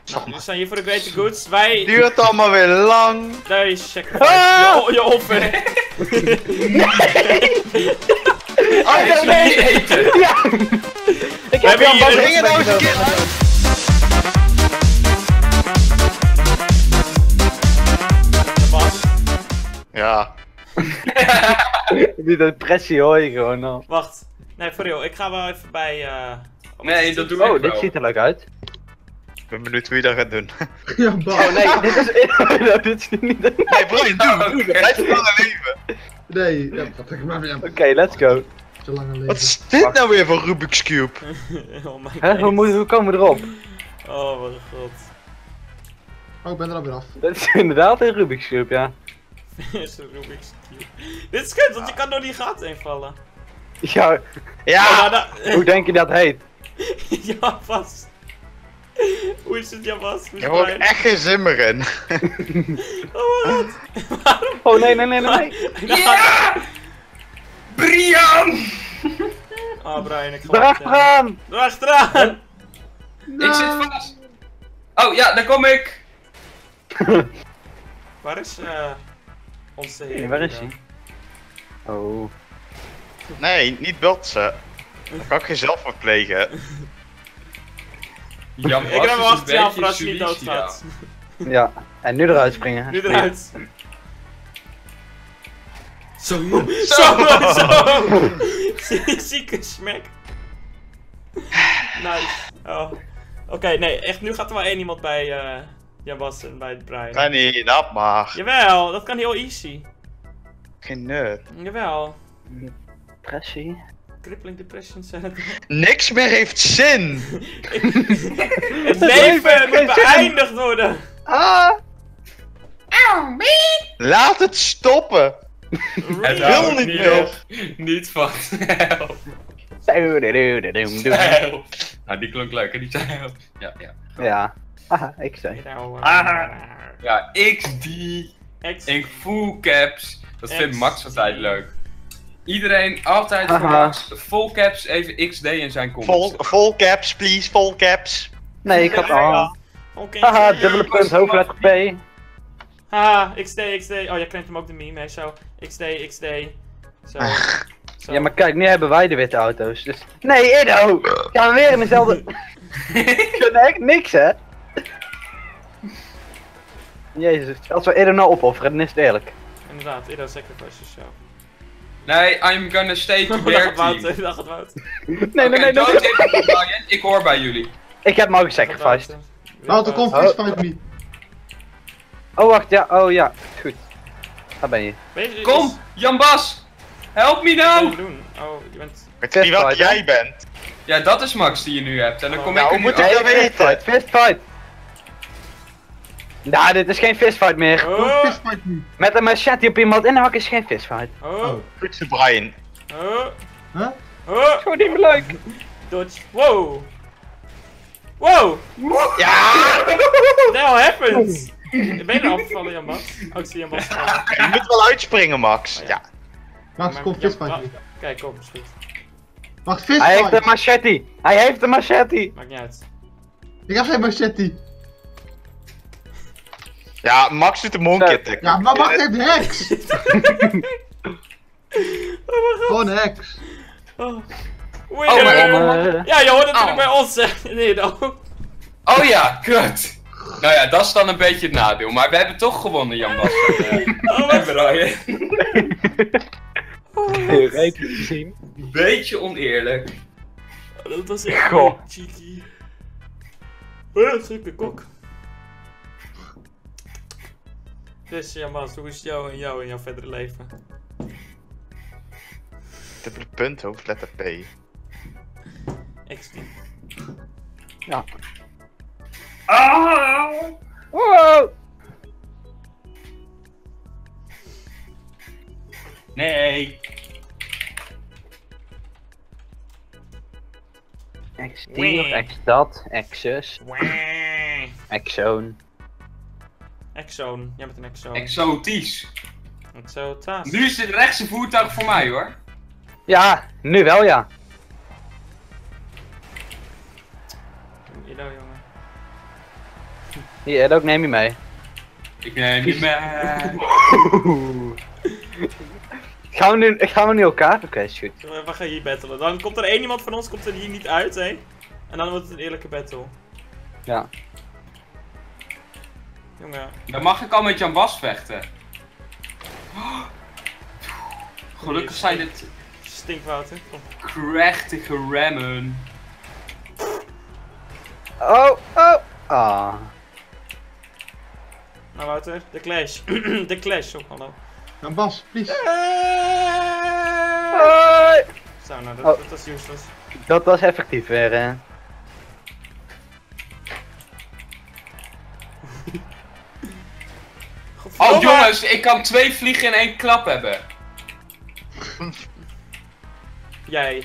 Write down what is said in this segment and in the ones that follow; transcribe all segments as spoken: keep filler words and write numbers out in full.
Nou, we staan hier voor de greater goods. Wij... Duurt allemaal weer lang. Nee, sacrifice. Ah! Je, je offer. Nee! Oh, Hij is nee! niet eten! Ja! Ik heb hebben Jan hier- Bas Breng het nou eens een keer uit. Bas. Ja. Die depressie hoor je gewoon al. Wacht. Nee, voor real. Ik ga wel even bij... eh Nee, dat doe Oh, ik dit wel. ziet er leuk uit. Ik ben benieuwd hoe je dat gaat doen. Ja, Bas. Oh nee, dit is... Oh, dit is niet... Oké, Nee, Brian, doe, doe. Dat blijft een lange leven. Nee, ja, wat ik maar weer. let's go. Zo lang een Wat leven. is dit nou weer voor Rubik's Cube? oh my Hè, hoe, moet, hoe komen we erop? Oh mijn god. Oh, ik ben er alweer af. Dat is inderdaad een Rubik's Cube, ja. Is een Rubik's Cube. Dit is kut, want je kan door die gaten heen vallen. Ja, Oh, Ja! nou, nou- hoe denk je dat heet? ja, vast. Hoe is het, ja, vast? Je wordt echt geen zimmer in. Oh mijn god. Waarom? Oh nee, nee, nee, nee. nee. Ja! Brian! Oh, Brian, ik ga wachten. Erachteraan! Erachteraan! Ik zit vast! Oh ja, daar kom ik! Waar is eh onze heer? Nee, waar is hij? Oh. Nee, niet botsen. Dan kan ik geen zelfmoord plegen. Jan Ik heb hem Bas wacht, is ja, een voor als je beetje niet suïcida. doodgaat. Ja, en nu eruit springen. Nu eruit. Zo, Zo, zo! Zieke smack. Nice. Oh. Oké, nee, echt, nu gaat er maar één iemand bij eh Jan Bas en bij Brian. Nee, niet, dat maar. Jawel, dat kan heel easy. Geen nut. Jawel. Depressie. Crippling depression center. Niks meer heeft zin! Het leven moet beëindigd worden. Ah! Laat het stoppen! Het wil houdt niet niet meer. op. Niet van help. Doedoedoedoedoem. Help. Nou, die klonk leuk, hè? Die zei help. Ja, ja. Ja. Haha, ik zei. Nou, Ah. Ja, X D Ex. in full caps. Dat vindt X Max altijd leuk. Iedereen altijd voor Haha. Max. Full caps, even X D in zijn comments. Vol, vol caps, please, vol caps. Nee, ik had al. Oké. Haha, dubbele punt, hoofdletter P. Haha, X D, X D. Oh, jij kent hem ook de meme, hè? Zo. X D, X D. Zo. Zo. Ja, maar kijk, nu hebben wij de witte auto's, dus... Nee, Edo! Gaan we weer in dezelfde... Ik vind echt niks, hè? Jezus, als we Edo nou opofferen, dan is het eerlijk. Inderdaad, Edo sacrifices zo. Nee, I'm gonna stay to Dat their gaat team. Wout, dat gaat Wout. Nee, Oké, nee, nee, don't nee. hit me, Brian. Ik hoor bij jullie. Ik heb hem ook Dat gaat gesacrificed. Wout. Nou, toen komt Oh. Fistfight me. Oh, wacht, ja, oh ja. Goed. Daar ben je. Weet je- Kom, Jan Bas! Help me Wat wil je nou! doen? Oh, je bent... Weet je niet wat Fistfight, jij bent? Ja, dat is Max die je nu hebt. En dan kom Nou, ik er hoe nu moet ik af. dat weten? fistfight, fistfight. Nou, dit is geen fistfight meer. Don't Oh, Fistfight me. Met een machete op iemand inhakken is geen fistfight. oh, Goed zo, Brian. oh, Huh? oh. Gewoon niet meer leuk. Dodge. Wow. Wow. Ja! What the hell happened? Ben je nou afgevallen, Jan Bas? Oh, ik zie Jan Bas vallen. Je moet wel uitspringen, Max. Oh, ja. Ja. Max, Maar- kom ja, Fistfight wacht. me. Kijk, kom, is goed. Wacht, Hij heeft een Fistfight! machete. Hij heeft een machete. Maakt niet uit. Ik heb geen machete. Ja, Max doet de monkey attack. Ja, maar wacht even, heks! Oh mijn god. Gewoon heks. Oh. Oh, Winner. maar- Eh, Ja, je hoort het natuurlijk Oh. bij ons, hè. Nee, dan. Oh ja, kut! Nou ja, dat is dan een beetje het nadeel. Maar we hebben toch gewonnen, Jan Bas. En, Oh, eh, en wat... Brian. Oh, wat- Theoretisch gezien. Beetje oneerlijk. Dat was echt Goh. cheeky. Oh, dat is de kok. Dus Jan Bas, hoe is het jou en jou in jouw verdere leven? Dubbele punt, hoofdletter P. X D. Ja. Ah! Wow. Nee. X D, X dat, X's, Xzoon. Exone. Jij bent een exone. Exotisch. Exotaas. Nu is het rechtse voertuig voor mij hoor. Ja, nu wel ja. Ido, jongen. Hier, Edo, ik neem je mee. Ik neem je mee. Gaan we nu, gaan we nu elkaar? Oké, okay, is goed. We gaan hier battelen. Dan komt er één iemand van ons komt er hier niet uit, hè. En dan wordt het een eerlijke battle. Ja. Jongen. Dan mag ik al met Jan Bas vechten. Gelukkig zijn dit Stinkwouten. Kom. krachtige remmen. Oh, oh. Ah. Nou Wouter, de clash. De clash, oh hallo. Nou Bas, please. Hoi. Zo, nou dat, Oh. dat was useless. Dat was effectief weer, hè. Oh jongens, ik kan twee vliegen in één klap hebben. Jij.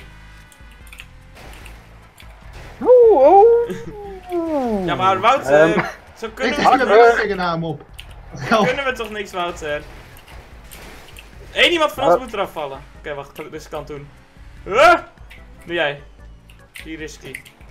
Oeh, oeh. Ja maar Wouter, Ehm, zo Ik kunnen we, zet toch de niks, tegennaam op. Help. kunnen we toch niks Wouter. Eén iemand van ons Oh. moet eraf vallen. Oké wacht, dat is kan doen. Huh? Doe jij. Die risky.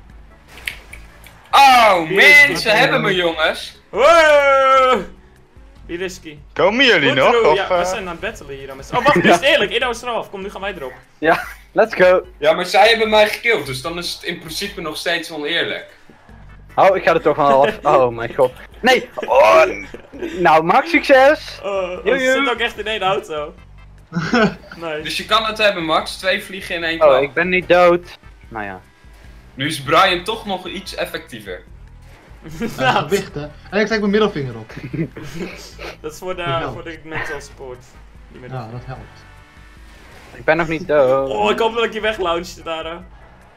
Oh Hier is man, ze het. hebben me jongens. Wow! Die risky. Komen jullie Goed, nog? Drew, Of, ja, we eh? zijn aan het battelen hier dan met z'n- Oh wacht, is het eerlijk? Edo is eraf. Kom, nu gaan wij erop. Ja, let's go. Ja, maar zij hebben mij gekilld, dus dan is het in principe nog steeds oneerlijk. Oh, ik ga er toch van af. Oh mijn god. Nee. Oh. Nou, Max, succes. Oh, Joe, we joe. zitten ook echt in één auto. Nee. Dus je kan het hebben Max, twee vliegen in één Oh, klap. ik ben niet dood. Nou ja. Nu is Brian toch nog iets effectiever. Ja, gewicht hè. En ik steek mijn middelvinger op. Dat is voor de, Ja. voor de mental support. Die met Ja, dat helpt. Ik ben nog niet dood. Oh, ik hoop dat ik je weglaunchte daar. hè. Nee,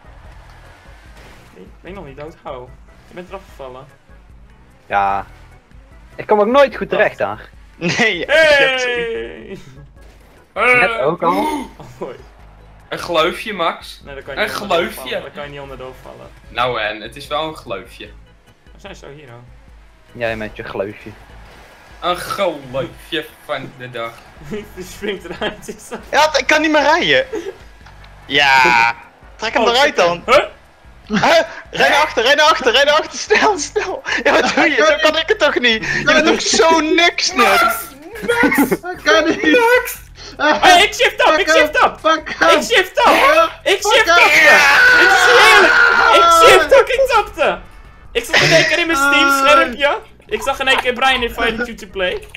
ik ben nog niet dood. Hou. Je bent eraf gevallen. Ja. Ik kom ook nooit goed terecht daar. Nee, ik heb ze- Hey! Net ook al. Oh, mooi. Een gleufje Max. Nee, daar kan je Een niet onderdoor gleufje. vallen. Daar kan je niet onderdoor vallen. Nou en, het is wel een gleufje. We zijn zo hier, hoor. Jij met je gleufje. Een gleufje van de dag. Die springt eruit. Is dat... Ja, ik kan niet meer rijden. Ja, trek hem Oh, eruit shit. dan. Huh? Huh? Rij naar achter, rij naar achter, rij naar achter, snel, snel. Ja, wat doe je? Zo kan ik het toch niet? Je bent toch zo niks net? Dat kan niet. Ah, Hey, ik shift up, ik shift up! Fuck Ik up. shift up! Ik shift up! up. Dit is heerlijk! Ik shift fucking tapte! Ik zag in één keer in mijn Steam schermpje. Ik zag in één keer Brian in Fighting You to Play.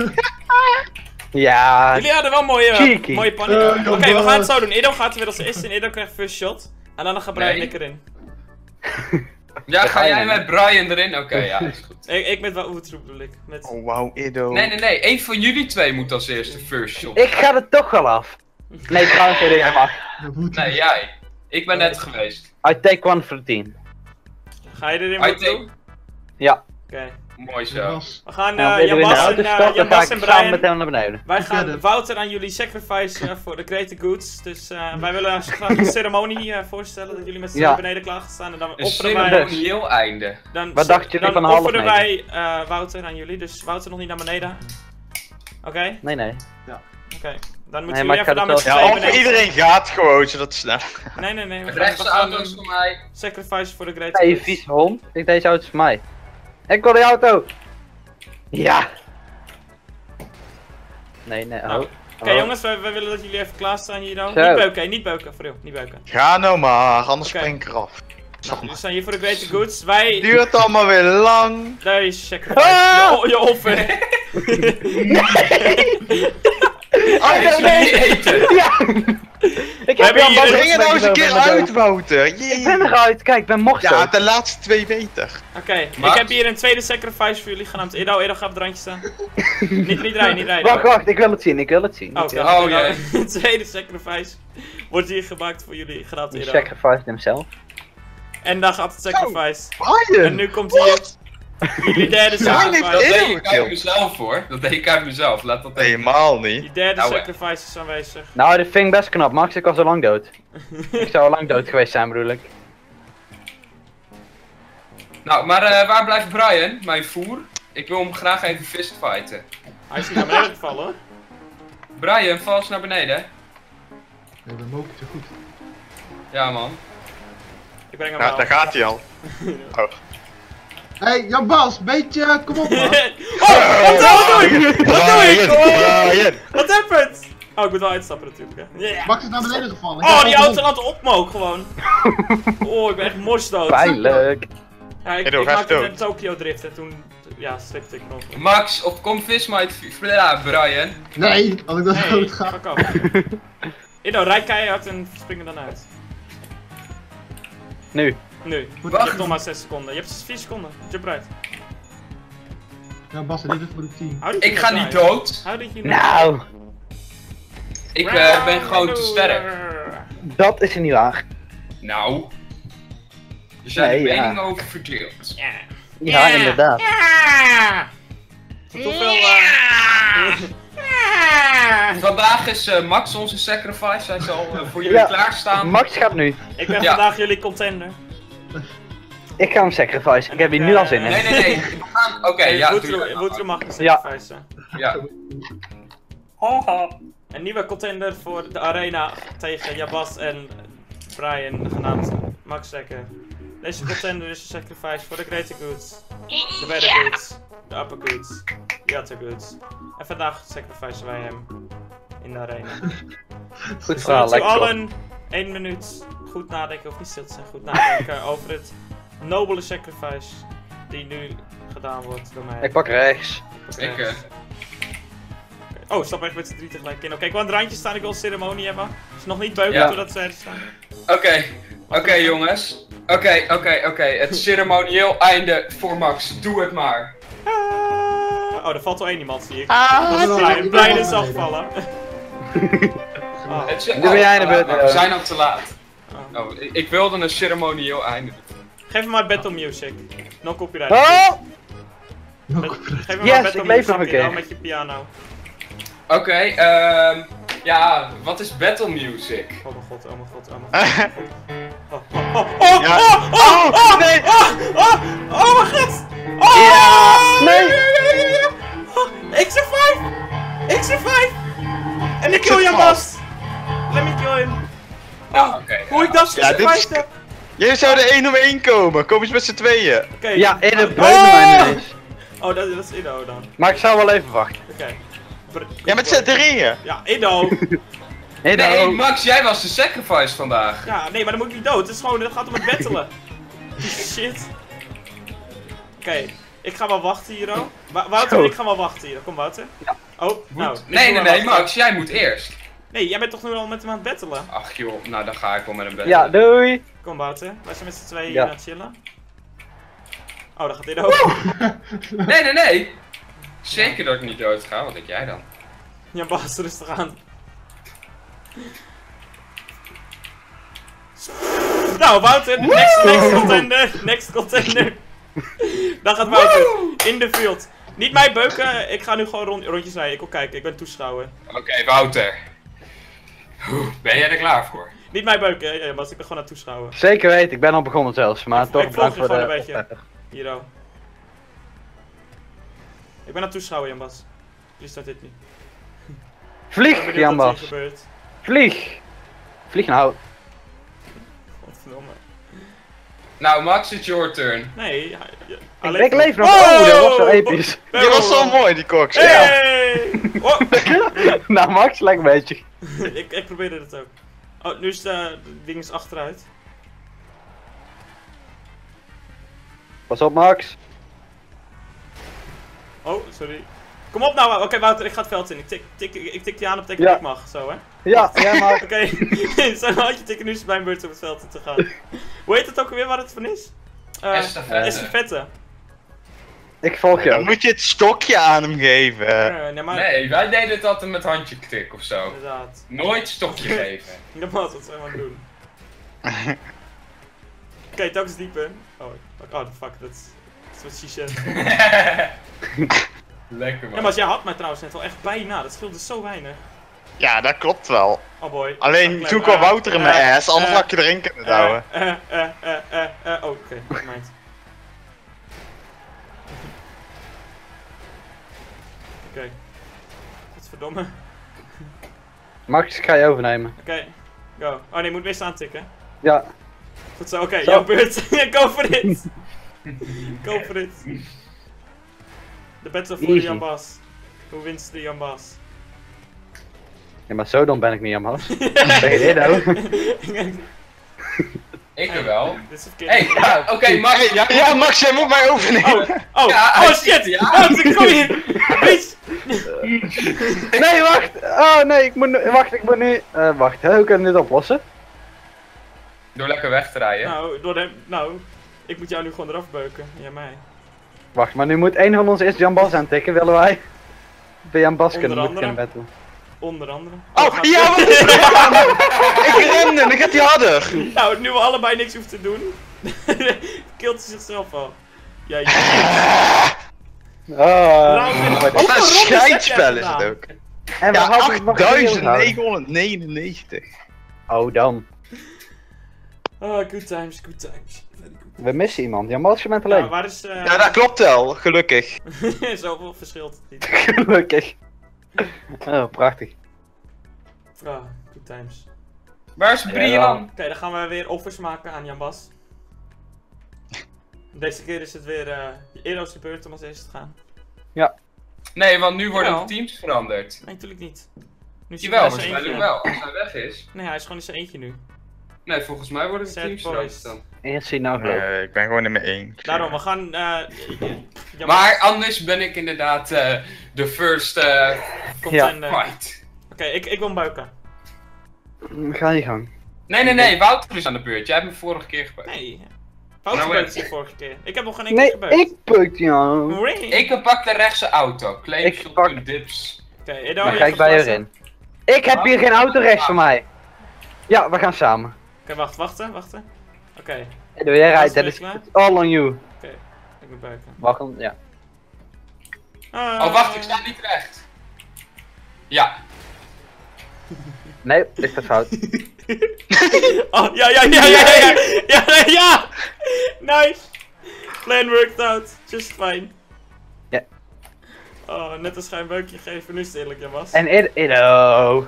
Ja. Jullie hadden wel mooie, Cheeky. mooie paniek. Eh, Oké, we jongens. gaan het zo doen. Edo gaat er weer als eerste in. Edo krijgt first shot. En dan gaat Brian Nee. en ik erin. Ja, Daar ga ga je jij dan. met Brian erin? Oké, ja, is goed. Ik, ik met wat Oetroep bedoel ik. Met... Oh, wauw, Edo. Nee, nee, nee, één van jullie twee moet als eerste first shot. Ik ga er toch wel af. Nee, trouwens, Edo, jij mag. Dat moet Nee, jij. Ik ben net geweest. I take one for the team. Ga je erin, I Oetroep? take- Ja. Oké. Mooi zo. Bas. We gaan En als uh, Edo Jan in de Bas auto en, uh, stapt, Jan dan ga Bas ik en samen met Brian. hem naar beneden. Wij Ik gaan ken het. Wouter aan jullie sacrifice uh, voor de greater goods. Dus uh, wij willen graag een ceremonie uh, voorstellen. Dat jullie met z'n Ja. allen beneden klaar gaan staan. En dan Een offeren wij... ceremonieel einde. Dan, Wat dachten jullie dan van half offeren negen? wij uh, Wouter aan jullie. Dus Wouter nog niet naar beneden. Oké? Nee, nee. Oké. Dan Nee, moeten maar jullie ik even ga dan het met z'n wel- Ja, tweeën of beneden. iedereen gaat gewoon, zodat het snel. Nee, nee, nee. We Het gaan, we rechtse gaan auto is een voor mij. sacrifice voor de greater Hey, je goods. vies hond. Ik deze auto is voor mij. Ik wil die auto. Ja. Nee, nee. Oh. Nou, Oké Oh. jongens, we, we willen dat jullie even klaarstaan hier dan. Zo. Niet beuken, niet beuken, voor jou, niet beuken. Ga nou maar, anders Oké. spring ik eraf. Nou, we staan hier voor de greater goods. Wij... Duurt allemaal weer lang. Daar is je sacrifice. Ah! Je, o- je offer. Ah, ik wil niet eten. Ja. Ik heb hebben Jan hier- Bas Breng er nou eens een keer meegenomen. uit, Wouter. Ik Jee. ben eruit. Kijk, ik ben morso. Ja, de laatste twee beter. Oké, ik Max? heb hier een tweede sacrifice voor jullie genaamd Edo. Edo gaat op het randje staan. niet, niet rijden, niet rijden. Wacht, wacht. Ik wil het zien. Ik wil het zien. Oh, Ik wil- oké. Oh, jee. Een tweede sacrifice wordt hier gemaakt voor jullie genaamd He Edo. sacrificed himself. En dan gaat het sacrifice. Brian. En nu komt hier jullie derde Ja, sacrifice. nee, Dat deed Edo ik uit kill. mezelf hoor. Dat deed ik uit mezelf. Laat dat even. Helemaal niet. Die derde Nou, hè. sacrifice is aanwezig. Nou, dit vind ik best knap, Max. Ik was al lang dood. Ik zou al lang dood geweest zijn, bedoel ik. Nou, maar eh, waar blijft Brian? Mijn voer? Ik wil hem graag even fistfighten. Hij is niet naar beneden gevallen hoor. Brian, val eens naar beneden. Nee, dat mogen te goed. Ja man. Ik breng hem Ja, wel. daar gaat hij al. Oh. Hé, hey, Jan Bas, beetje, kom op man. Oh, wat doe ik? Wat doe ik? Brian! Wat happened? Oh, ik moet wel uitstappen natuurlijk, hè. Yeah. Max is naar beneden gevallen. Ik Oh, heb die al auto gewonnen. laat opmoog gewoon. Oh, ik ben echt morsdood. Pijnlijk. Ja, ik, Edo, ik ga maakte dood. net Tokyo Drift en toen, ja, slipte ik nog. Max, of kom vis maar uit... Ja, Brian. Nee, als ik dat Nee, goed ga. fuck off. Ido, rij keihard en spring er dan uit. Nu. Nu. Je Wacht. hebt nog maar zes seconden. Je hebt vier seconden. Jump right. Ja, Bas, dit is voor het team. Hou die Ik ga hier niet nou, dood. Hou dit hier Nou, Ik eh, ben gewoon te sterk. dat is niet waar. Nou. Er zijn Nee, de ja. meningen over verdeeld. Ja. Ja, inderdaad. Ja. Tot hoeveel, eh... Ja. Vandaag is eh, Max onze sacrifice. Hij zal eh, voor jullie Ja. klaarstaan. Max gaat nu. Ik ben Ja. vandaag jullie contender. Ik ga hem sacrifice. Ik heb hier nu al zin Nee, in. nee, nee. We gaan... Oké, ja. doe je dat. Woetroe mag een Ja. sacrifice. Ja. Een nieuwe contender voor de arena tegen Jabas en Brian, genaamd Max Dekker. Deze contender is een sacrifice voor de greater goods, de better goods, de upper goods, de other goods. En vandaag sacrificen wij hem in de arena. Goed Dus verhaal, laten we lekker. allen één minuut goed nadenken, of niet stil te zijn, goed nadenken over het nobele sacrifice die nu gedaan wordt door mij. Ik pak rechts. Ik, eh, Oh, stap echt met z'n drie tegelijk in. Oké, ik wil aan het randje staan, ik wil een ceremonie hebben. Is nog niet beuken Ja. totdat ze er staan. Oké, oké jongens. Oké, oké, oké. Het ceremonieel einde voor Max. Doe het maar. Ah, oh, er valt al één iemand, zie ik. Ah, Dat is Brian. ik ben Brian al is beneden. afgevallen. Oh. Het is- Nu ben jij in de beurt, nou, eh. we zijn al te laat. Oh. Oh, ik, ik wilde een ceremonieel einde. Geef hem maar battle music. No copyright. Oh! Met- Geef hem Yes, maar battle ik leef music nog een keer. in, oh, met je piano. Oké, ehm... ja, wat is battle music? Oh mijn god, oh mijn god, oh mijn god. Oh, oh, oh, oh, Ja. oh, oh, oh, nee. oh, oh, oh mijn god! Oh! Ja, nee. Ja, ja, ja, ja, ja. Oh, ik survive! Ik survive! En ik kill je zit vast! Let me kill him. Ja, oké. Hoe ik dat Ja, dit is- gesurvived heb. Jullie zouden één om één komen. Kom eens met z'n tweeën. Oké. Ja, in het Oh! buiten mijn neus. Oh, dat, dat is Ido dan. Maar ik zou wel even wachten. Oké. Br- Ja, met z'n drieën. Ja, Ido. Hey, Nee, nou. Max, jij was de sacrifice vandaag. Ja, nee, maar dan moet ik niet dood. Het is gewoon, het gaat om het battelen. Shit. Oké, ik ga wel wachten hier, oh. Wa- Wouter, Zo. ik ga wel wachten hier. Kom, Wouter. Oh, nou. ik Nee, doe nee, maar nee, wachten. Max, jij moet eerst. Nee, jij bent toch nu al met hem aan het battelen? Ach joh, nou dan ga ik wel met een bed. Ja, doei. Kom, Wouter. Wij zijn met z'n tweeën hier Ja. aan het chillen. Oh, daar gaat Ido. Nee, nee, nee. Zeker dat ik niet dood ga, wat denk jij dan? Ja, Bas, rustig aan. Nou, Wouter, next, next contender, next contender. Daar gaat Wouter, in de field. Niet mij beuken, ik ga nu gewoon rond, rondjes rijden. Ik wil kijken, ik ben toeschouwer. Oké, Wouter. Oeh, ben jij er klaar voor? Niet mij beuken, hè, Bas, ik ben gewoon aan het toeschouwen. Zeker weten, ik ben al begonnen zelfs. Maar Ik- toch ik volg bedankt je voor de... gewoon een beetje. Hier, oh. Ik ben aan het toeschouwen, Jan Bas. Please start dit niet. Ik ben Vlieg, benieuwd Jan wat hier Bas. gebeurt. Vlieg. Vlieg nou. Godverdomme. Nou, Max, it's your turn. Nee, ja, ja, Ik, alleen- ik leef nog. Wow! Oh, dat was zo episch. Die was zo mooi, die koks. Hey! Oh. Nou, Max, lekker een beetje. ik, ik probeerde het ook. Oh, nu is de, de ding is achteruit. Pas op, Max. Oh, sorry. Kom op nou, oké Wouter, ik ga het veld in. Ik tik, tik, ik tik je aan op teken Ja. ik mag, zo hè. Ja, ja, Max. Oké, zo'n handje tikken, nu is het mijn beurt om het veld in te gaan. Hoe heet het ook alweer waar het van is? Uh, Estafette. Estafette. Ik volg je Dan ook. moet je het stokje aan hem geven. Uh, nee, maar... Nee, wij deden het altijd met handje tik of zo. Inderdaad. Nooit stokje geven. Dat moet wat zijn we aan het doen. Oké, okay, telkens dieper. Oh, oh, fuck, dat is wat she said. Lekker Ja, man. maar jij had mij trouwens net wel echt bijna, dat scheelde zo weinig. Ja, dat klopt wel. Oh boy. Alleen Zo toen clever. kwam Wouter in mijn Eh, ass, anders eh, had ik je erin kunnen eh, douwen. eh, eh, eh, eh, eh, oh, oké, never mind. Oké. Godverdomme. Max, ik ga je overnemen. Oké, go. Oh nee, je moet weer staan tikken. Ja. Goed zo, oké, Zo. jouw beurt. Go for it. Go for it. De battle voor Easy. Jan Bas. Hoe wint de Jan Bas? Ja, maar zo dan ben ik niet aan Bas. Tegen Edo. Ik er wel. Dit is verkeerd. Hey, ja, oké, okay, Max. Ja, ja, Max, jij moet mij overnemen. Oh, Ja, oh hij shit! zit, ja. Oh, kom hier! Bitch! Nee, wacht! Oh nee, ik moet nu. Wacht, ik moet nu. Uh, wacht, hè, hoe kunnen we dit oplossen? Door lekker weg te rijden. Nou, door hem, nou, ik moet jou nu gewoon eraf beuken. Ja, mij. Wacht, maar nu moet een van ons eerst Jan Bas aantikken, willen wij? Bij Jan Bas kunnen Onder moet kunnen andere. battlen. Onder andere. Oh, ja, wat is er aan? Ik rende, dan gaat hij harder. Nou, nu we allebei niks hoeven te doen, killt hij zichzelf al. Ja, ja. Oh, Wat een scheidspel is het ook. en we Ja, hadden nog achttaduizend heel houden. negenhonderdnegenennegentig. Oh dan. Oh, good times, good times. Very good. We missen iemand. Jan Bas, je bent Ja, alleen. waar is... eh Ja, dat klopt wel, gelukkig. Zoveel verschilt het niet. Gelukkig. Oh, prachtig. Ah, good times. Waar is Brian? Oké, dan gaan we weer offers maken aan Jan Bas. Deze keer is het weer uh, Ero's beurt om als eerste te gaan. Nee, want nu worden Jawel. de teams veranderd. Nee, natuurlijk niet. Nu zit Jawel, hij in zijn waarschijnlijk eentje. wel. Als hij weg is. Nee, hij is gewoon in zijn eentje nu. Nee, volgens mij worden de Sad teams boys. veranderd dan. Eerst zien nou geloof. Nee, ik ben gewoon in mijn één. Daarom, we gaan... eh Jan Maar anders ben ik inderdaad eh, de first eh contender. Oké, fight. ik, ik wil hem buiken. Ga je gang. Nee, nee, nee, Wouter is aan de beurt. Jij hebt me vorige keer gebeukt. Nee. Fout Nou, gebeurd eh. de vorige keer. Ik heb nog geen één Nee, keer gebeurd. ik puk jou. Ring. Ik pak de rechtse auto. Claim Ik shotgun pak- dips. Oké, Edo, Dan je ga hebt ik bij je geplaatst. in. Ik heb hier geen auto rechts van mij. Ja, we gaan samen. Oké, wacht, wachten, wachten. Oké, Doe jij rijdt, dat is is klaar? all on you. ik moet buiken. Wacht, ja. Ah. Oh, wacht, ik sta niet recht. Ja. Nee, dit gaat fout. Oh, ja, ja, ja, ja, ja, ja, ja, ja, ja. Nice. Plan worked out. Just fine. Ja. Oh, net als ga je een beukje geven, nu is het eerlijk, Jan Bas. En Id- Ido.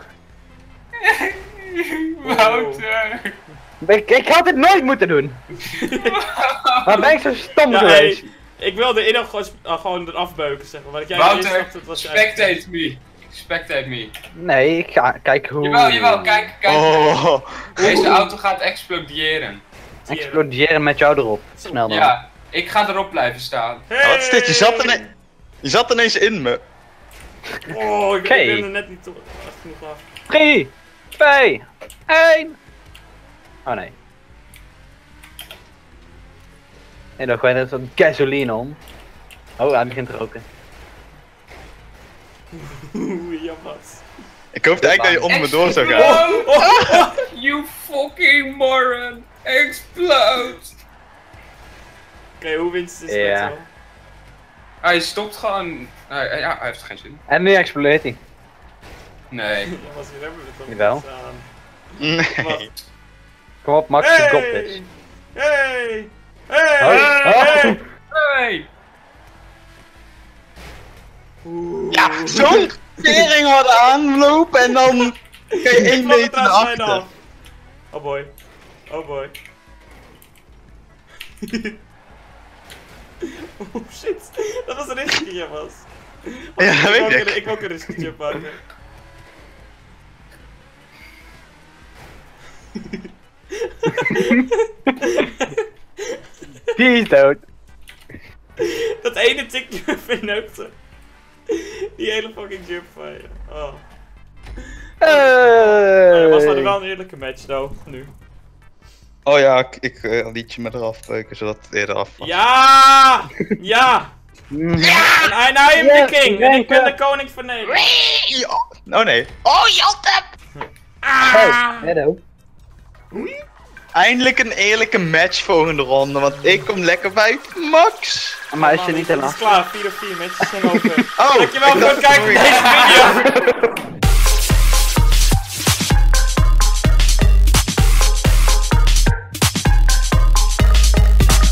Wouter. Ik, ik had dit nooit moeten doen. Maar ben ik zo stom Ja, geweest? hey, ik wilde Edo gewoon, sp- uh, gewoon eraf beuken, zeg maar. Maar dat jij Wouter, eerst dacht, dat was je eigen spectate me. Spectate me. Nee, ik ga kijken hoe... Jawel, jawel, kijk, kijk. Oh, Deze auto gaat exploderen. keuze. Exploderen met jou erop. Snel dan. Ja, ik ga erop blijven staan. Hey. wat is dit? Je zat, ine- je zat ineens in me. Oh, ik, Oké. ik ben er net niet toe. Echt genoeg af. drie, twee, één. Oh nee. En dan gooi je er zo'n gasoline om. Oh, hij begint te roken. Oeh, Jan Bas. Ik hoopte eigenlijk dat je onder me door zou gaan. Explode! Oh, you fucking moron! Explode! Oké, hoe winst is Ja. het zo? Hij stopt gewoon. Hij, ja, hij heeft geen zin. En nu explodeert hij. Nee. Jan Bas, hier hebben we het toch Jawel. niet aan. Nee. Wacht. Kom op, Max, je kop is. Hey! Hey! Oh. Hey! Hey! Oeh. Ja, zo'n tering harde aanlopen en dan ga je Ik één vlog het meter naar trouwens bijna achter. af. Oh boy. Oh boy. Oh shit. Dat was een risky, Jan Bas. Ja, ik dat wil ook weet een- ik. Ik wil ook een risky jump maken. Die is dood. Dat ene tikje verneukte. Die hele fucking jump van je. Oh. Hey. Dat was maar wel een eerlijke match, though. Nu. Oh ja, ik, ik eh, liet je me eraf beuken zodat het eerder af was. Ja! Ja! Mhm. En I, and I am Yes, the king! En ik ben de yes. koning van Nederland! Ja. Oh nee. Oh, Jantep! Ah! Hey, Edo. Eindelijk een eerlijke match volgende ronde, want ik kom lekker bij Max. Maar is Man, je niet het helemaal... is klaar, vier op vier matches zijn over. Oh, Dankjewel ik voor het dacht- kijken naar deze video!